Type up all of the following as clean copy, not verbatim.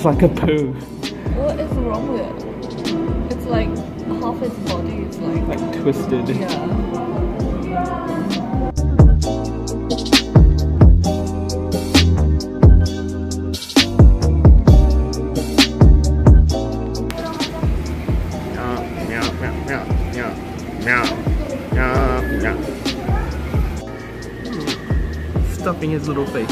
looks like a poo. What is wrong with it? It's like half its body is like twisted. Yeah. Stuffing his little face.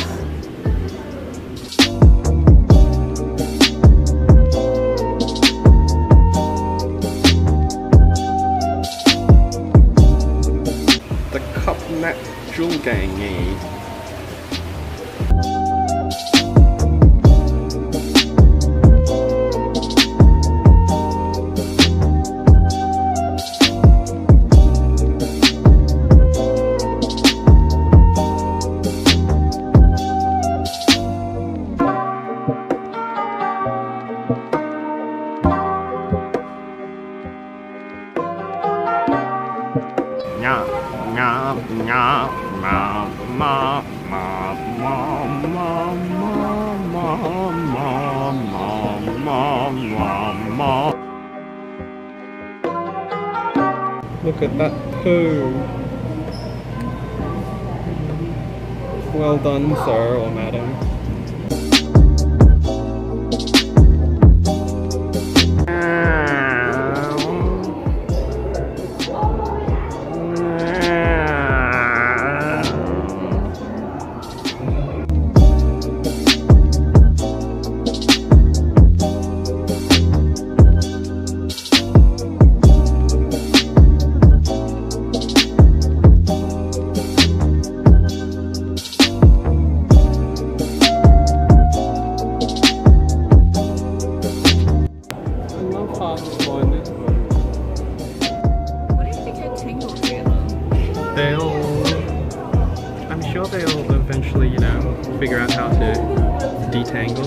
The cupnet jewel gang. Look at that poo. Well done, sir or madam. I'm sure they'll eventually, you know, figure out how to detangle.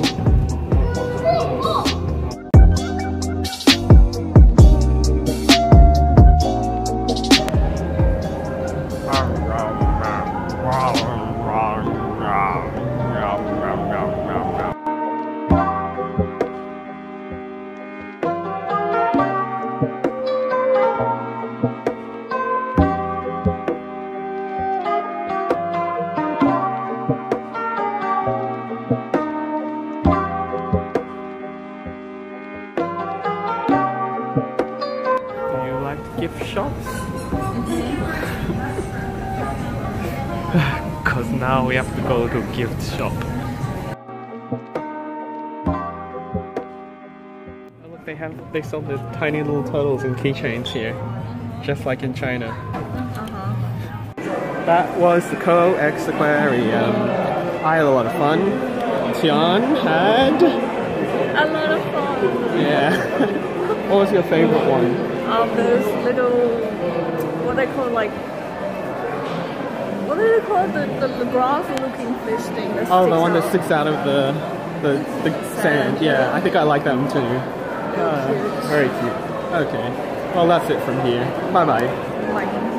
Gift shops? Because now we have to go to a gift shop. Oh, look, they sell the tiny little turtles in keychains here, just like in China. That was the COEX Aquarium. I had a lot of fun. Tian had a lot of fun. Yeah. What was your favorite one? Those little, what they call what do they call the grass looking fish thing that Oh, the one that sticks out of the sand. Yeah, I think I like that one too. Very cute. Okay, well that's it from here. Bye bye.